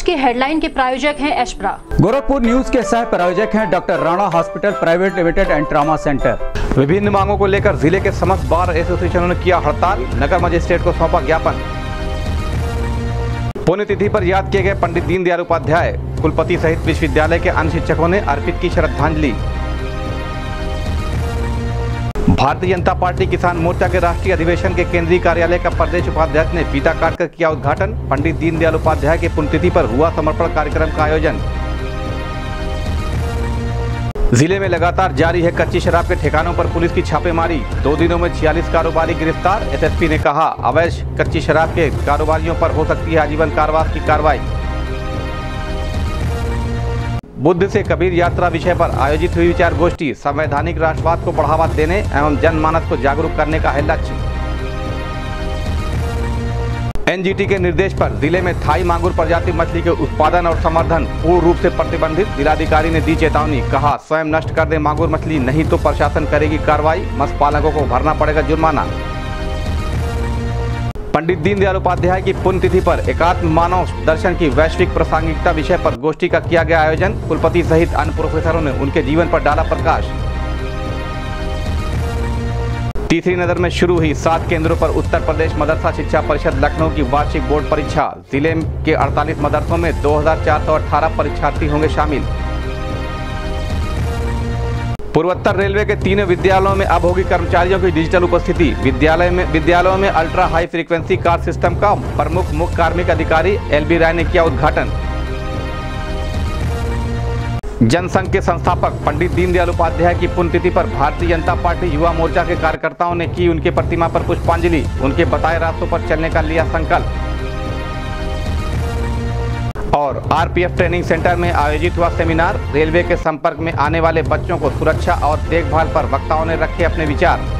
की हेडलाइन के प्रायोजक हैं एशप्रा। गोरखपुर न्यूज के सह प्रायोजक हैं doctor Rana hospital private limited and trauma centre. विभिन्न मांगों को लेकर जिले के समस्त बार एसोसिएशनों ने किया हड़ताल, नगर मजिस्ट्रेट को सौंपा ज्ञापन। पुण्यतिथि पर याद किए गए पंडित दीनदयाल उपाध्याय, कुलपति सहित विश्वविद्यालय के अन्य शिक्षकों ने अर्पित की श्रद्धांजलि। भारतीय जनता पार्टी किसान मोर्चा के राष्ट्रीय अधिवेशन के केंद्रीय कार्यालय का प्रदेश उपाध्यक्ष ने फीता काटकर किया उद्घाटन। पंडित दीनदयाल उपाध्याय के पुण्यतिथि पर हुआ समर्पण कार्यक्रम का आयोजन। जिले में लगातार जारी है कच्ची शराब के ठिकानों पर पुलिस की छापेमारी। 2 दिनों में 46 कारोबारी गिरफ्तार। एसएसपी ने कहा, अवैध कच्ची शराब के कारोबारियों पर हो सकती है आजीवन कारावास की कार्रवाई। बुद्ध से कबीर यात्रा विषय पर आयोजित हुई विचार गोष्ठी। संवैधानिक राष्ट्रवाद को बढ़ावा देने एवं जनमानस को जागरूक करने का है लक्ष्य। एनजीटी के निर्देश पर जिले में थाई मांगुर प्रजाति मछली के उत्पादन और संवर्धन पूर्ण रूप से प्रतिबंधित। जिलाधिकारी ने दी चेतावनी, कहा स्वयं नष्ट कर दे मांगुर मछली, नहीं तो प्रशासन करेगी कार्रवाई। मत्स्य पालकों को भरना पड़ेगा जुर्माना। पंडित दीनदयाल उपाध्याय की पुण्यतिथि पर एकात्म मानव दर्शन की वैश्विक प्रासंगिकता विषय पर गोष्ठी का किया गया आयोजन। कुलपति सहित अन्य प्रोफेसरों ने उनके जीवन पर डाला प्रकाश। तीसरी नजर में शुरू हुई 7 केंद्रों पर उत्तर प्रदेश मदरसा शिक्षा परिषद लखनऊ की वार्षिक बोर्ड परीक्षा। जिले के 48 मदरसों में 2418 परीक्षार्थी होंगे शामिल। पूर्वोत्तर रेलवे के 3 विद्यालयों में अब होगी कर्मचारियों की डिजिटल उपस्थिति। विद्यालयों में ultra high frequency car system का प्रमुख मुख्य कार्मिक अधिकारी एलबी राय ने किया उद्घाटन। जनसंघ के संस्थापक पंडित दीनदयाल उपाध्याय की पुण्यतिथि पर भारतीय जनता पार्टी युवा मोर्चा के कार्यकर्ताओं ने की उनके प्रतिमा पर पुष्पांजलि। उनके बताए रास्तों पर चलने का लिया संकल्प। और आरपीएफ ट्रेनिंग सेंटर में आयोजित हुआ सेमिनार। रेलवे के संपर्क में आने वाले बच्चों को सुरक्षा और देखभाल पर वक्ताओं ने रखे अपने विचार।